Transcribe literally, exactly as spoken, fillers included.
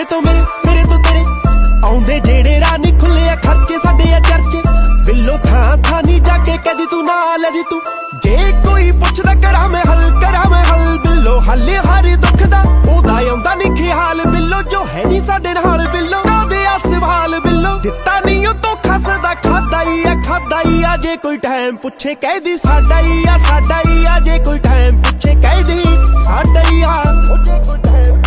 तो मेरे मेरे तो तेरे आउंदे जेड़े राह नहीं खुले खर्चे साडे आ चर्चे बिल्लो थां थां नहीं जाके कदी तू ना लदी तू जे कोई पुछदा करा मैं हल करा मैं हल बिल्लो हल हर दुख दा ओदा आउंदा नहीं ख्याल बिल्लो जो है नहीं साडे नाल बिल्लो कादे आ सवाल बिल्लो दिता नहीं ओ धोखा सदा खादा ही आ खादा ही आ जे कोई टाइम पुछे कह दी साडा ही आ साडा ही आ जे कोई टाइम पुछे कह दी साडा ही आ।